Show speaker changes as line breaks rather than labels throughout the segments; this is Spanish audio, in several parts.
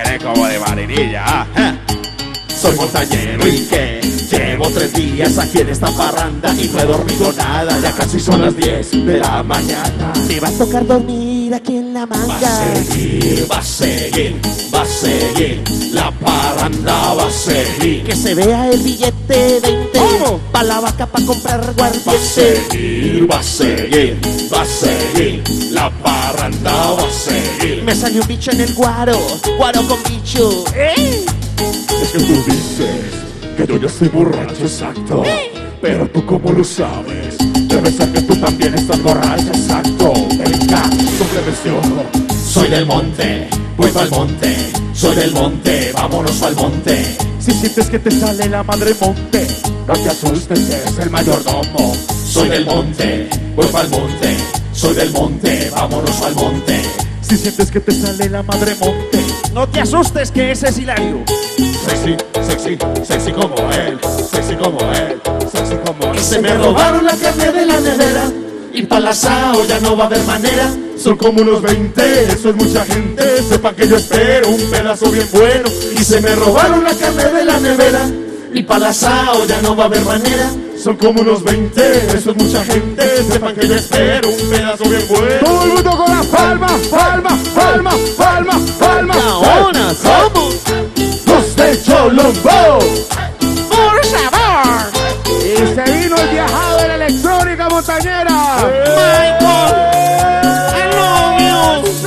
como de marinilla.
Soy montañero y que llevo 3 días aquí en esta parranda y no he dormido nada, ya casi son las 10 de la mañana.
Me va a tocar dormir aquí en la manga.
Va a seguir, va a seguir, va a seguir, la parranda va a seguir.
Que se vea el billete 20.
¿Cómo?
Pa' la vaca pa' comprar
Va a
guardiente.
seguir, va a seguir, va a seguir, la parranda va a seguir.
Me salió un bicho en el guaro con bicho.
Es que tú dices que yo ya estoy borracho, exacto. Pero tú cómo lo sabes, debe ser que tú también estás borracho, exacto. Venga, prevención. Soy del monte, voy pa'l monte. Soy del monte, vámonos al monte. Si sientes que te sale la madre monte, no te asustes, es el mayordomo. Soy del monte, voy pa'l monte. Soy del monte, vámonos al monte. Si sientes que te sale la madre monte,
No te asustes, que ese es Hilario.
sexy, sexy, sexy como él, sexy como él, sexy como él.
Que se me robaron la carne de la nevera y pa' la asado ya no va a haber manera.
Son como unos 20, eso es mucha gente. Sepan que yo espero un pedazo bien bueno.
Y se me robaron la carne de la nevera y pa' la asado ya no va a haber manera.
Son como unos 20, eso es mucha gente. Sepan que yo espero un pedazo bien bueno. Todo el mundo con las palmas, palmas, palmas, palmas, palmas.
Y ahora somos
Los de Yolombo.
por sabor.
Y se vino el viajado de la electrónica montañera.
Michael, I love you.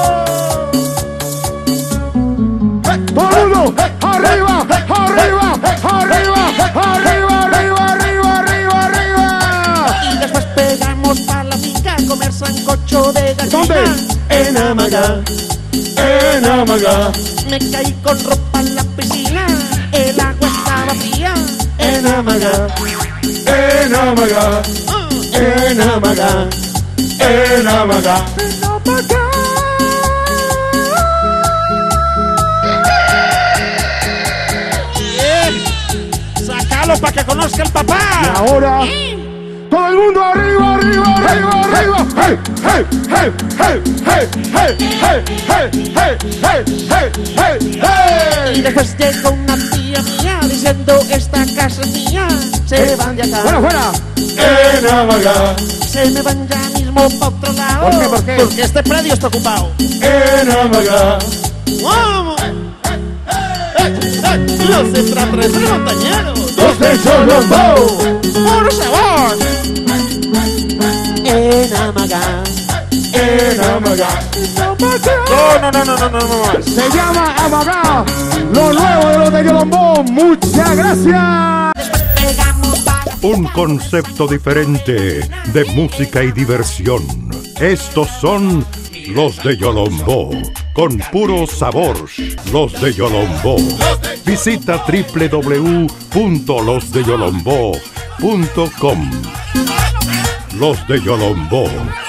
Todo el mundo, arriba, arriba, arriba, arriba, arriba, arriba, arriba, arriba.
Y después pegamos pa' la finca a comer sancocho de gallina.
¿Dónde?
En Amaga.
En Amaga,
Me caí con ropa en la piscina, el agua estaba fría.
en Amaga, en Amaga, en Amaga, en Amaga.
Sácalo para que conozca el papá.
Ahora, todo el mundo arriba, arriba, arriba, arriba. Hey, hey, hey, hey, hey, hey, hey, hey, hey, hey, hey, hey.
Y después llegó una tía mía diciendo esta casa es mía. Se van de acá,
Fuera, fuera. En Amaga,
se me van ya mismo pa' otro lado.
¿Por qué, por qué?
Porque este predio está ocupado.
en Amaga.
¡Vamos! Los extraterrestres montañeros.
Los de Yolombo.
¡Por sabor! En Amaga.
En Amaga.
No.
Se llama Amaga, lo nuevo de los de Yolombo. Muchas gracias.
Después pegamos pa'
Un concepto diferente de música y diversión. Estos son los de Yolombo, con puro sabor. Los de Yolombo. Visita www.losdeyolombo.com. Los de Yolombo.